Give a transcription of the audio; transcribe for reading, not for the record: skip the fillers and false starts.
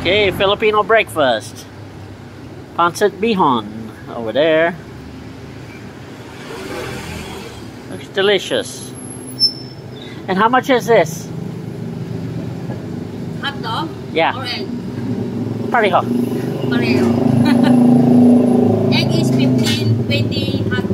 Okay, Filipino breakfast. Pancit bihon over there. Looks delicious. And how much is this? Hot dog? Yeah. Or egg? Pareho. Pareho. Egg is 15, 20, hot